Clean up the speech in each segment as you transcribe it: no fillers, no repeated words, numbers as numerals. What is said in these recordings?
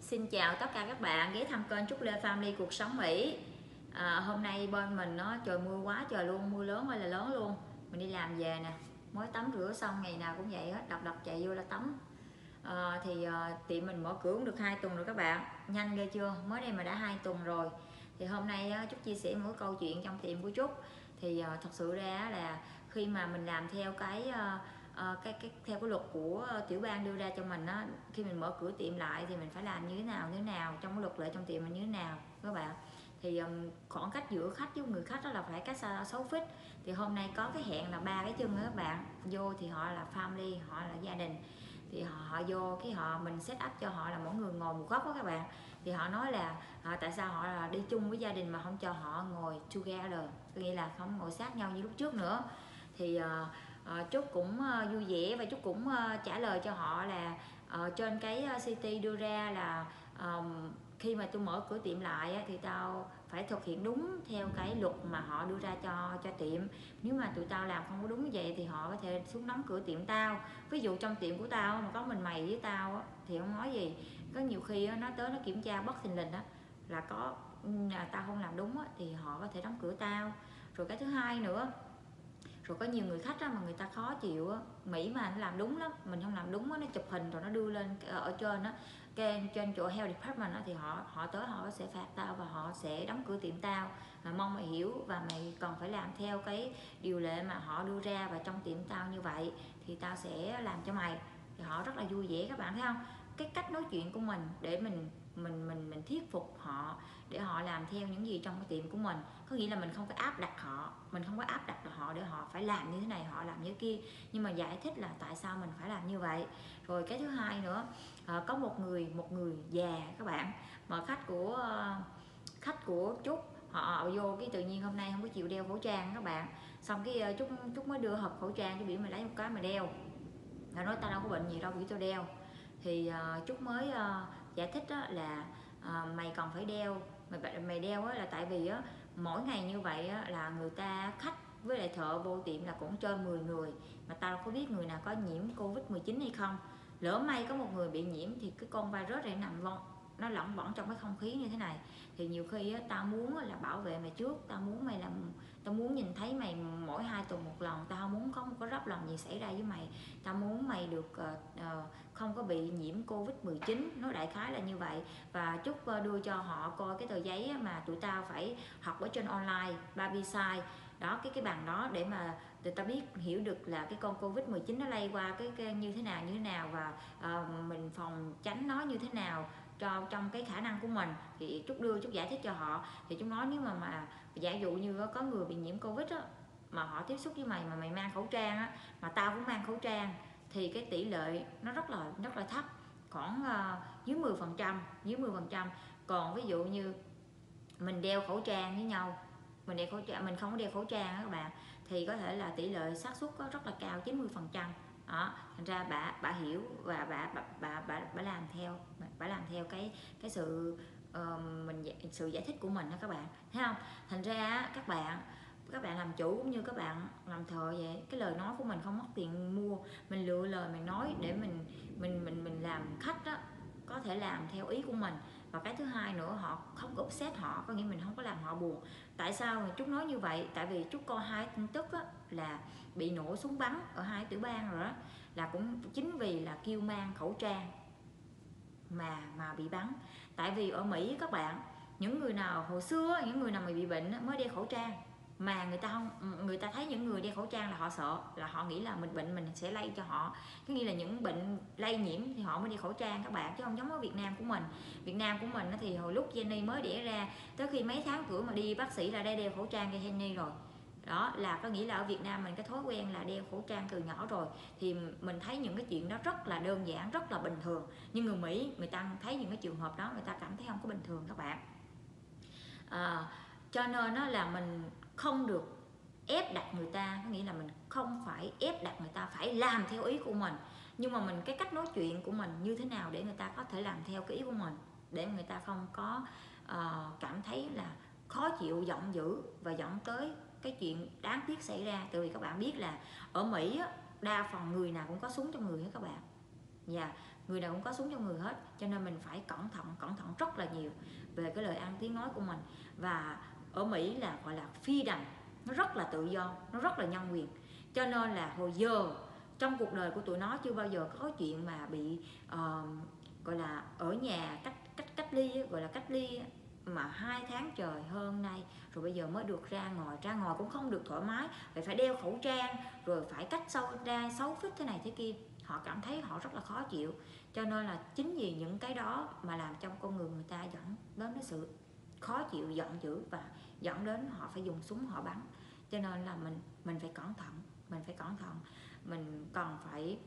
Xin chào tất cả các bạn ghé thăm kênh Trúc Lê Family Cuộc Sống Mỹ. Hôm nay bên mình nó trời mưa quá trời luôn, mưa lớn ơi là lớn luôn. Mình đi làm về nè, mới tắm rửa xong, ngày nào cũng vậy hết, đập đập chạy vô là tắm. Tiệm mình mở cửa cũng được 2 tuần rồi các bạn, nhanh ghê chưa, mới đây mà đã 2 tuần rồi. Thì hôm nay Trúc chia sẻ một câu chuyện trong tiệm của Trúc. Thật sự ra là khi mà mình làm theo theo cái luật của tiểu bang đưa ra cho mình á, khi mình mở cửa tiệm lại thì mình phải làm như thế nào trong cái luật lệ trong tiệm mình như thế nào các bạn. Khoảng cách giữa khách với người khách đó là phải cách xa 6 feet. Thì hôm nay có cái hẹn là 3 cái chân đó các bạn, vô thì họ là family, họ là gia đình, thì họ vô cái mình set up cho họ là mỗi người ngồi một góc đó các bạn. Thì họ nói là tại sao họ là đi chung với gia đình mà không cho họ ngồi together, có nghĩa là không ngồi sát nhau như lúc trước nữa. Trúc cũng vui vẻ và Trúc cũng trả lời cho họ là trên cái CT đưa ra là khi mà tôi mở cửa tiệm lại thì tao phải thực hiện đúng theo cái luật mà họ đưa ra cho tiệm. Nếu mà tụi tao làm không có đúng như vậy thì họ có thể xuống đóng cửa tiệm tao. Ví dụ trong tiệm của tao mà có mình mày với tao thì không nói gì, có nhiều khi nó tới nó kiểm tra bất thình lình là có tao không làm đúng thì họ có thể đóng cửa tao. Rồi cái thứ hai nữa, rồi có nhiều người khách mà người ta khó chịu Mỹ mà nó làm đúng lắm, mình không làm đúng nó chụp hình rồi nó đưa lên ở trên trên chỗ health department thì họ tới họ sẽ phạt tao và họ sẽ đóng cửa tiệm tao. Mong mày hiểu và mày cần phải làm theo cái điều lệ mà họ đưa ra, và trong tiệm tao như vậy thì tao sẽ làm cho mày. Thì họ rất là vui vẻ, các bạn thấy không, cái cách nói chuyện của mình để mình thuyết phục họ để họ làm theo những gì trong cái tiệm của mình. Có nghĩa là mình không có áp đặt họ, mình không có áp đặt họ để họ phải làm như thế này, họ làm như kia, nhưng mà giải thích là tại sao mình phải làm như vậy. Rồi cái thứ hai nữa, có một người già các bạn, mà khách của Trúc họ vô cái tự nhiên hôm nay không có chịu đeo khẩu trang các bạn. Xong cái Trúc mới đưa hộp khẩu trang cho biểu mày lấy một cái mà đeo. Nó nói tao đâu có bệnh gì đâu, biểu tao đeo. Trúc mới giải thích là mày còn phải đeo, mày đeo là tại vì mỗi ngày như vậy là người ta khách với lại thợ vô tiệm là cũng trên 10 người, mà tao đâu có biết người nào có nhiễm Covid-19 hay không. Lỡ may có một người bị nhiễm thì cái con virus này nó lẫn bẩn trong cái không khí như thế này. Thì nhiều khi tao muốn là bảo vệ mày trước, tao muốn nhìn thấy mày mỗi 2 tuần một lần, tao không muốn có một cái rắp lần gì xảy ra với mày, tao muốn mày được không có bị nhiễm Covid-19, nói đại khái là như vậy. Và Trúc đưa cho họ coi cái tờ giấy mà tụi tao phải học ở trên online Babyside đó, cái bằng đó để mà tụi ta biết hiểu được là cái con Covid-19 nó lây qua cái như thế nào và mình phòng tránh nó như thế nào trong cái khả năng của mình. Thì Trúc giải thích cho họ. Thì Trúc nói nếu mà giả dụ như có người bị nhiễm Covid mà họ tiếp xúc với mày mà mày mang khẩu trang mà tao cũng mang khẩu trang thì cái tỷ lệ nó rất là thấp, khoảng dưới 10%. Còn ví dụ như mình đeo khẩu trang với nhau, mình không có đeo khẩu trang các bạn, thì có thể là tỷ lệ xác suất rất là cao, 90%. Đó, thành ra bà hiểu và bà làm theo cái sự giải thích của mình đó các bạn, thấy không. Thành ra các bạn làm chủ cũng như các bạn làm thợ vậy, cái lời nói của mình không mất tiền mua, mình lựa lời mình nói để mình làm khách đó có thể làm theo ý của mình. Và cái thứ hai nữa, họ không có upset họ, có nghĩa mình không có làm họ buồn. Tại sao mà Trúc nói như vậy? Tại vì Trúc coi 2 tin tức là bị nổ súng bắn ở 2 tiểu bang rồi đó, là cũng chính vì là kêu mang khẩu trang mà bị bắn. Tại vì ở Mỹ các bạn, những người nào hồi xưa, những người nào mà bị bệnh mới đeo khẩu trang, mà người ta thấy những người đeo khẩu trang là họ sợ, là họ nghĩ là mình sẽ lây cho họ, có nghĩa là những bệnh lây nhiễm thì họ mới đeo khẩu trang các bạn, chứ không giống ở Việt Nam của mình. Việt Nam của mình thì hồi lúc Jenny mới đẻ ra tới khi mấy tháng tuổi mà đi bác sĩ là đã đeo khẩu trang cho Jenny rồi. Đó là có nghĩa là ở Việt Nam mình cái thói quen là đeo khẩu trang từ nhỏ rồi, thì mình thấy những cái chuyện đó rất là đơn giản, rất là bình thường. Nhưng người Mỹ, người ta thấy những cái trường hợp đó người ta cảm thấy không có bình thường các bạn. Cho nên là mình không được ép đặt người ta, có nghĩa là mình không phải ép đặt người ta phải làm theo ý của mình, nhưng mà cái cách nói chuyện của mình như thế nào để người ta có thể làm theo cái ý của mình, để người ta không có cảm thấy là khó chịu, giận dữ và dẫn tới cái chuyện đáng tiếc xảy ra. Tại vì các bạn biết là ở Mỹ đa phần người nào cũng có súng trong người hết các bạn. người nào cũng có súng trong người hết, cho nên mình phải cẩn thận rất là nhiều về cái lời ăn tiếng nói của mình. Và ở Mỹ là gọi là freedom, nó rất là tự do, nó rất là nhân quyền, cho nên là hồi giờ trong cuộc đời của tụi nó chưa bao giờ có chuyện mà bị gọi là ở nhà cách ly, gọi là cách ly mà 2 tháng trời hơn nay, rồi bây giờ mới được ra ngoài cũng không được thoải mái, phải đeo khẩu trang, rồi phải cách sâu ra 6 feet thế này thế kia. Họ cảm thấy họ rất là khó chịu, cho nên là chính vì những cái đó mà làm trong con người người ta dẫn đến cái sự khó chịu, giận dữ, và dẫn đến họ phải dùng súng họ bắn. Cho nên là mình phải cẩn thận, mình còn phải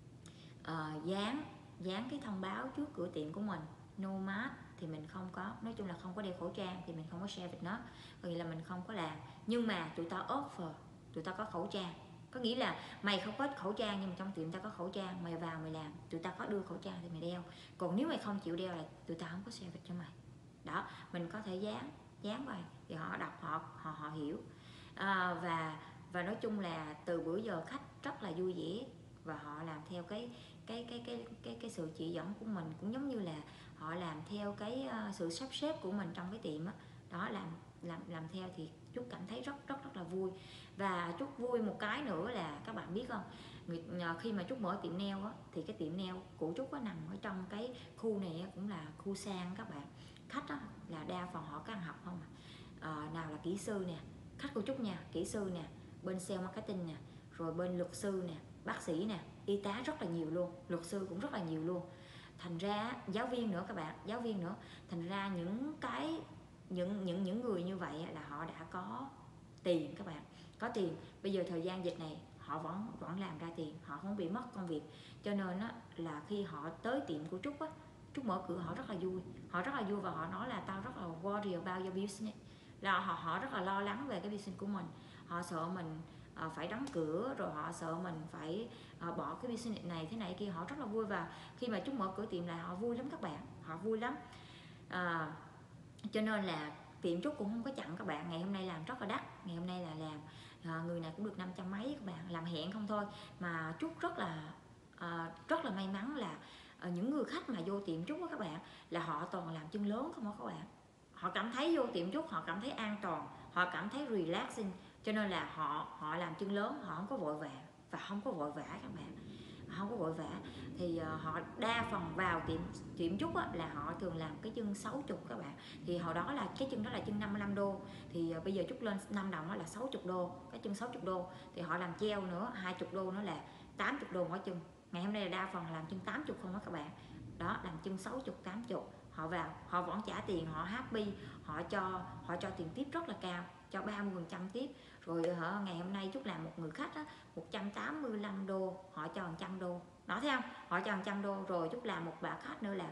dán cái thông báo trước cửa tiệm của mình, no mask thì mình không có, nói chung là không có đeo khẩu trang thì mình không có share with nó, có nghĩa là mình không có làm. Nhưng mà tụi ta offer, tụi ta có khẩu trang, có nghĩa là mày không có khẩu trang nhưng mà trong tiệm ta có khẩu trang, mày vào mày làm, tụi ta có đưa khẩu trang thì mày đeo, còn nếu mày không chịu đeo là tụi ta không có share with cho mày. Đó, mình có thể dán vào thì họ đọc, họ hiểu. Và nói chung là từ bữa giờ khách rất là vui vẻ, và họ làm theo cái sự chỉ dẫn của mình, cũng giống như là họ làm theo cái sự sắp xếp của mình trong cái tiệm đó. Đó, làm theo thì Trúc cảm thấy rất là vui. Và Trúc vui một cái nữa là các bạn biết không, khi mà Trúc mở tiệm nail á, thì cái tiệm nail của Trúc nằm ở trong cái khu này cũng là khu sang các bạn. Khách á, là đa phần họ có ăn học không nào là kỹ sư nè, khách của Trúc nha, kỹ sư nè, bên sale marketing nè, rồi bên luật sư nè, bác sĩ nè, y tá rất là nhiều luôn, luật sư cũng rất là nhiều luôn. Thành ra giáo viên nữa các bạn, giáo viên nữa. Thành ra những người như vậy là họ đã có tiền các bạn, có tiền. Bây giờ thời gian dịch này họ vẫn làm ra tiền, họ không bị mất công việc. Cho nên là khi họ tới tiệm của Trúc Trúc mở cửa họ rất là vui, và họ nói là tao rất là worried about your business, là họ rất là lo lắng về cái business của mình. Họ sợ mình phải đóng cửa, rồi họ sợ mình phải bỏ cái business này thế này kia. Họ rất là vui, và khi mà Trúc mở cửa tiệm lại họ vui lắm các bạn, họ vui lắm. Cho nên là tiệm Trúc cũng không có chặn các bạn. Ngày hôm nay làm rất là đắt, ngày hôm nay là làm người nào cũng được 500 mấy các bạn, làm hẹn không thôi. Mà Trúc rất là may mắn là những người khách mà vô tiệm Trúc các bạn là họ toàn làm chân lớn không các bạn. Họ cảm thấy vô tiệm Trúc họ cảm thấy an toàn, họ cảm thấy relaxing, cho nên là họ làm chân lớn, họ không có vội vàng và không có vội vã các bạn, không có vội vã. Thì họ đa phần vào tiệm Trúc là họ thường làm cái chân 60 các bạn. Thì hồi đó là cái chân đó là chân 55 đô, thì bây giờ Trúc lên 5 đồng đó là 60 đô, cái chân 60 đô. Thì họ làm treo nữa 20 đô nữa là 80 đô mỗi chân. Ngày hôm nay là đa phần làm chân 80 không đó các bạn. Đó, làm chân 60 80, họ vào họ vẫn trả tiền, họ happy, họ cho tiền tiếp rất là cao, cho 30% tiếp. Rồi ngày hôm nay Trúc làm một người khách 185 đô, họ cho 100 đô. Đó, thấy không, họ cho 100 đô. Rồi Trúc làm một bà khách nữa là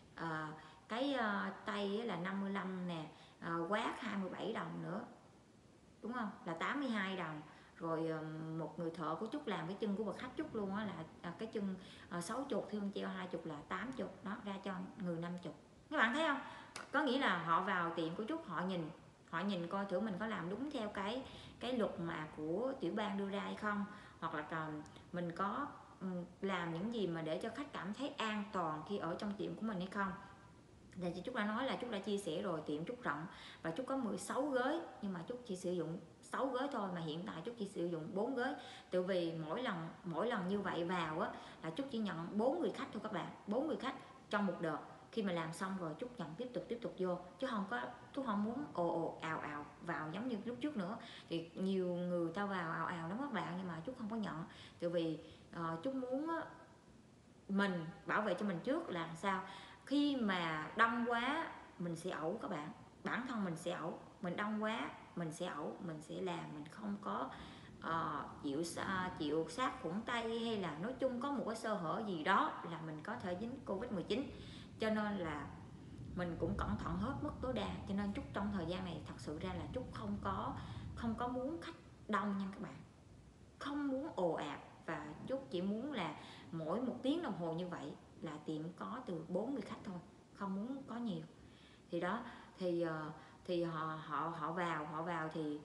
tay là 55 nè, quát 27 đồng nữa, đúng không, là 82 đồng. Rồi một người thợ của Trúc làm cái chân của bà khách Trúc luôn là cái chân 60, thương treo 20 là 80, đó ra cho người 50. Các bạn thấy không, có nghĩa là họ vào tiệm của Trúc họ nhìn coi thử mình có làm đúng theo cái luật mà của tiểu bang đưa ra hay không, hoặc là mình có làm những gì mà để cho khách cảm thấy an toàn khi ở trong tiệm của mình hay không. Thì Trúc đã nói là Trúc đã chia sẻ rồi, tiệm Trúc rộng và Trúc có 16 ghế, nhưng mà Trúc chỉ sử dụng 6 ghế thôi, mà hiện tại Trúc chỉ sử dụng 4 ghế. Tại vì mỗi lần như vậy vào là Trúc chỉ nhận 4 người khách thôi các bạn, 4 người khách trong một đợt. Khi mà làm xong rồi Trúc nhận tiếp tục vô, chứ Trúc không muốn ồ ào vào giống như lúc trước nữa. Thì nhiều người ta vào ào lắm các bạn, nhưng mà Trúc không có nhận. Tại vì Trúc muốn mình bảo vệ cho mình trước là sao, khi mà đông quá mình sẽ ẩu các bạn, bản thân mình sẽ ẩu, mình đông quá mình sẽ ẩu, mình sẽ làm mình không có chịu sát khuẩn tay, hay là nói chung có một cái sơ hở gì đó là mình có thể dính Covid-19. Cho nên là mình cũng cẩn thận hết mức tối đa. Cho nên Trúc trong thời gian này thật sự ra là Trúc không có muốn khách đông nha các bạn, không muốn ồ ạt, và Trúc chỉ muốn là mỗi 1 tiếng đồng hồ như vậy là tiệm có từ 4 người khách thôi, không muốn có nhiều. Thì đó, thì họ vào thì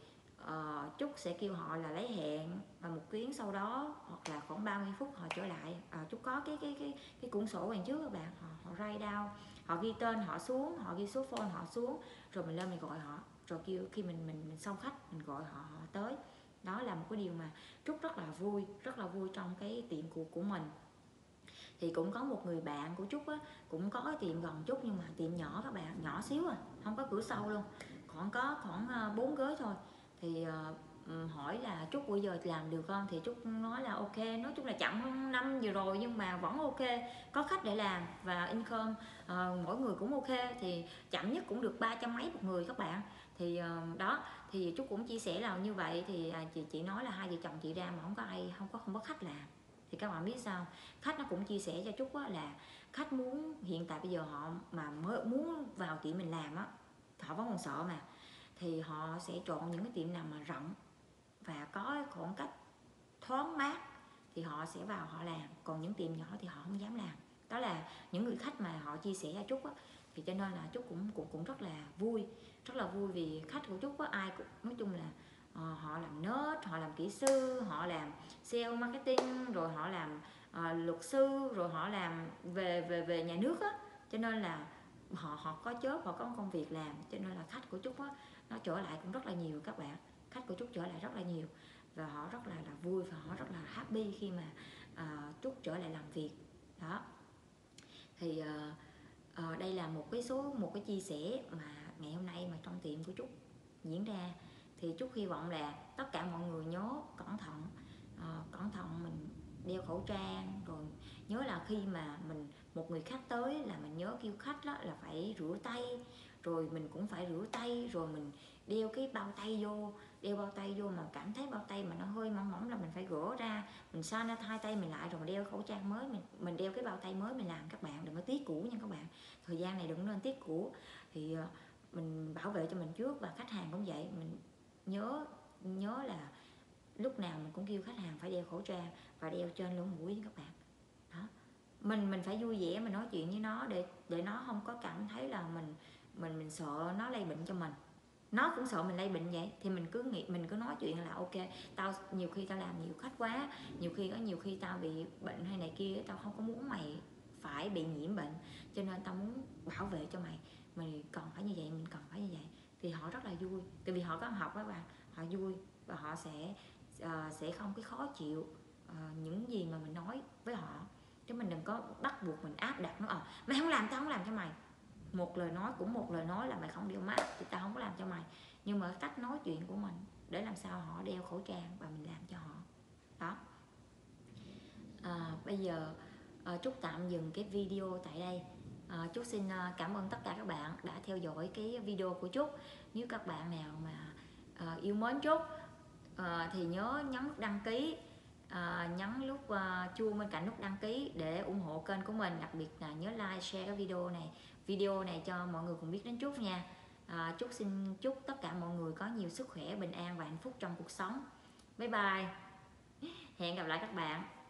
Trúc sẽ kêu họ là lấy hẹn và một tiếng sau đó hoặc là khoảng 30 phút họ trở lại. Trúc có cái cuốn sổ đằng trước các bạn, họ write down, họ ghi tên họ xuống, họ ghi số phone họ xuống, rồi mình lên mình gọi họ, rồi kêu khi mình xong khách mình gọi họ tới. Đó là một cái điều mà Trúc rất là vui trong cái tiệm của mình. Thì cũng có một người bạn của Trúc á, cũng có cái tiệm gần Trúc nhưng mà tiệm nhỏ các bạn, nhỏ xíu không có cửa sau luôn, khoảng 4 ghế thôi. Thì hỏi là Trúc bây giờ làm được không, thì Trúc nói là ok, nói chung là chậm hơn năm vừa rồi nhưng mà vẫn ok, có khách để làm và income mỗi người cũng ok, thì chậm nhất cũng được 300 mấy một người các bạn. Thì đó, thì Trúc cũng chia sẻ là như vậy. Thì chị nói là hai vợ chồng chị ra mà không có khách làm, thì các bạn biết sao, khách nó cũng chia sẻ cho Trúc á, là khách muốn hiện tại bây giờ họ mà mới muốn vào tiệm mình làm á, họ vẫn còn sợ mà, thì họ sẽ chọn những cái tiệm nào mà rộng và có khoảng cách thoáng mát thì họ sẽ vào họ làm, còn những tiệm nhỏ thì họ không dám làm. Đó là những người khách mà họ chia sẻ cho Trúc á, thì cho nên là Trúc cũng rất là vui vì khách của Trúc á, ai cũng nói chung là họ làm nết, họ làm kỹ sư, họ làm sale marketing, rồi họ làm luật sư, rồi họ làm về nhà nước á, cho nên là họ có job, họ có công việc làm, cho nên là khách của Trúc á, nó trở lại cũng rất là nhiều các bạn. Khách của Trúc trở lại rất là nhiều và họ rất là vui và họ rất là happy khi mà Trúc trở lại làm việc đó. Thì đây là một cái chia sẻ mà ngày hôm nay mà trong tiệm của Trúc diễn ra. Thì Trúc hy vọng là tất cả mọi người nhớ cẩn thận mình đeo khẩu trang, rồi nhớ là khi mà một người khách tới là mình nhớ kêu khách đó là phải rửa tay, rồi mình cũng phải rửa tay, rồi mình đeo cái bao tay vô, mà cảm thấy bao tay mà nó hơi mỏng mỏng là mình phải gỡ ra, mình sanitize tay mình lại, rồi mình đeo khẩu trang mới, mình đeo cái bao tay mới mình làm. Các bạn đừng có tiếc cũ nha các bạn, thời gian này đừng nên tiếc cũ. Thì mình bảo vệ cho mình trước và khách hàng cũng vậy, mình nhớ là lúc nào mình cũng kêu khách hàng phải đeo khẩu trang và đeo trên lỗ mũi các bạn đó. Mình phải vui vẻ mình nói chuyện với nó để nó không có cảm thấy là mình sợ nó lây bệnh cho mình, nó cũng sợ mình lây bệnh vậy. Thì mình cứ nói chuyện là ok, nhiều khi tao làm nhiều khách quá, nhiều khi tao bị bệnh hay này kia, tao không có muốn mày phải bị nhiễm bệnh, cho nên tao muốn bảo vệ cho mày cần phải như vậy, mình cần phải như vậy. Thì họ rất là vui, tại vì họ có học các bạn, họ vui và họ sẽ không cái khó chịu những gì mà mình nói với họ. Chứ mình đừng có bắt buộc mình áp đặt nó, mày không làm tao không làm cho mày. Một lời nói là mày không đeo mask thì tao không có làm cho mày, nhưng mà cách nói chuyện của mình để làm sao họ đeo khẩu trang và mình làm cho họ đó. Bây giờ Trúc tạm dừng cái video tại đây. Trúc xin cảm ơn tất cả các bạn đã theo dõi cái video của Trúc. Nếu các bạn nào mà yêu mến Trúc thì nhớ nhấn nút đăng ký, nhấn lúc chuông bên cạnh nút đăng ký để ủng hộ kênh của mình. Đặc biệt là nhớ like, share cái video này cho mọi người cùng biết đến Trúc nha. Trúc xin chúc tất cả mọi người có nhiều sức khỏe, bình an và hạnh phúc trong cuộc sống. Bye bye, hẹn gặp lại các bạn.